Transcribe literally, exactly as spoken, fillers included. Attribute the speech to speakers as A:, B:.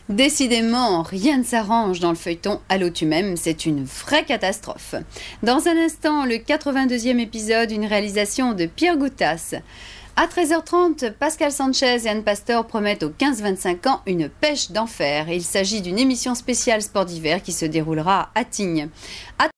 A: Décidément, rien ne s'arrange dans le feuilleton Allô tu m'aimes, c'est une vraie catastrophe. Dans un instant, le quatre-vingt-deuxième épisode, une réalisation de Pierre Goutas. À treize heures trente, Pascal Sanchez et Anne Pastor promettent aux quinze vingt-cinq ans une pêche d'enfer. Il s'agit d'une émission spéciale sport d'hiver qui se déroulera à Tignes. À